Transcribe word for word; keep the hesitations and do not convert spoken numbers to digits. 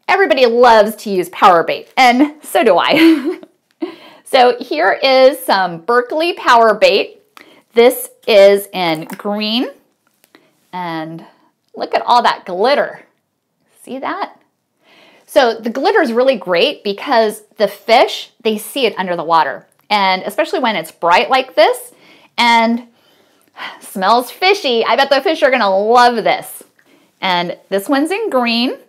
everybody loves to use power bait, and so do I. So here is some Berkley Powerbait. This is in green, and look at all that glitter. See that? So the glitter is really great because the fish, they see it under the water, and especially when it's bright like this and smells fishy. I bet the fish are gonna love this. And this one's in green.